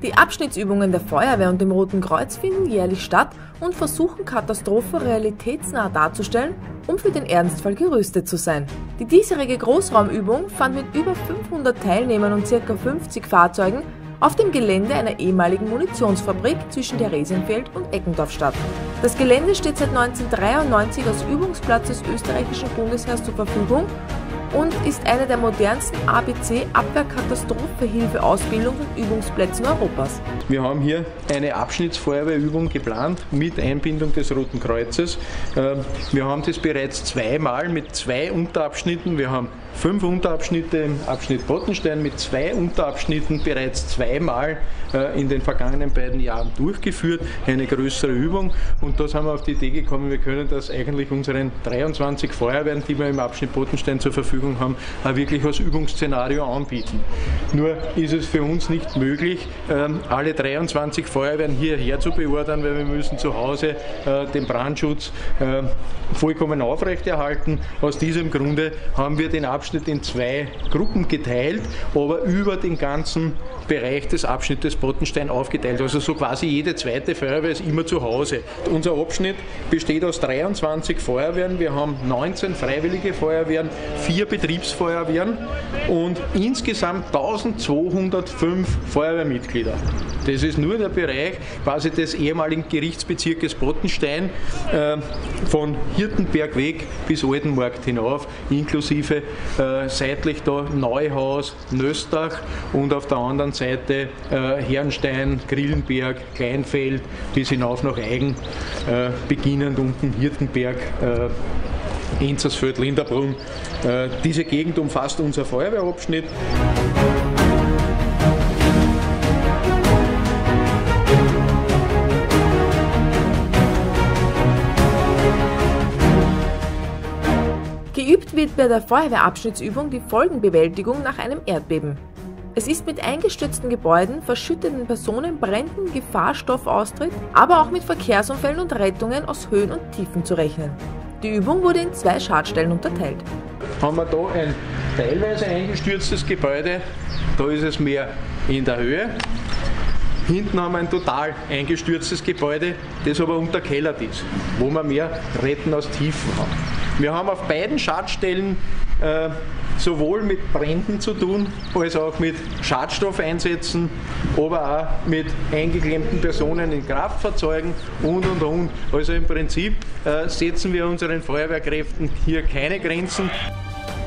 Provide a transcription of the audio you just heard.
Die Abschnittsübungen der Feuerwehr und dem Roten Kreuz finden jährlich statt und versuchen, Katastrophen realitätsnah darzustellen, um für den Ernstfall gerüstet zu sein. Die diesjährige Großraumübung fand mit über 500 Teilnehmern und ca. 50 Fahrzeugen auf dem Gelände einer ehemaligen Munitionsfabrik zwischen Theresienfeld und Eckendorf statt. Das Gelände steht seit 1993 als Übungsplatz des österreichischen Bundesheers zur Verfügung und ist eine der modernsten ABC-Abwehrkatastrophenhilfe-Ausbildungs- und Übungsplätzen Europas. Wir haben hier eine Abschnittsfeuerwehrübung geplant mit Einbindung des Roten Kreuzes. Wir haben das bereits zweimal mit 2 Unterabschnitten. Wir haben 5 Unterabschnitte im Abschnitt Pottenstein mit 2 Unterabschnitten bereits zweimal in den vergangenen beiden Jahren durchgeführt, eine größere Übung. Und da sind wir auf die Idee gekommen, wir können das eigentlich unseren 23 Feuerwehren, die wir im Abschnitt Pottenstein zur Verfügung haben, auch wirklich als Übungsszenario anbieten. Nur ist es für uns nicht möglich, alle 23 Feuerwehren hierher zu beordern, weil wir müssen zu Hause den Brandschutz vollkommen aufrechterhalten. Aus diesem Grunde haben wir den Abschnitt in 2 Gruppen geteilt, aber über den ganzen Bereich des Abschnittes Pottenstein aufgeteilt. Also so quasi jede zweite Feuerwehr ist immer zu Hause. Unser Abschnitt besteht aus 23 Feuerwehren. Wir haben 19 freiwillige Feuerwehren, 4 Betriebsfeuerwehren und insgesamt 1205 Feuerwehrmitglieder. Das ist nur der Bereich quasi des ehemaligen Gerichtsbezirkes Pottenstein, von Hirtenberg weg bis Altenmarkt hinauf, inklusive seitlich da Neuhaus, Nöstach und auf der anderen Seite Herrenstein, Grillenberg, Kleinfeld bis hinauf nach Aigen, beginnend unten Hirtenberg, Enzersfeld, Linderbrunn. Diese Gegend umfasst unser Feuerwehrabschnitt. Geübt wird bei der Feuerwehrabschnittsübung die Folgenbewältigung nach einem Erdbeben. Es ist mit eingestürzten Gebäuden, verschütteten Personen, Bränden, Gefahrstoffaustritt, aber auch mit Verkehrsunfällen und Rettungen aus Höhen und Tiefen zu rechnen. Die Übung wurde in 2 Schadstellen unterteilt. Haben wir da ein teilweise eingestürztes Gebäude, da ist es mehr in der Höhe. Hinten haben wir ein total eingestürztes Gebäude, das aber unterkellert ist, wo wir mehr Retten aus Tiefen haben. Wir haben auf beiden Schadstellen sowohl mit Bränden zu tun, als auch mit Schadstoffeinsätzen, aber auch mit eingeklemmten Personen in Kraftfahrzeugen und. Also im Prinzip setzen wir unseren Feuerwehrkräften hier keine Grenzen.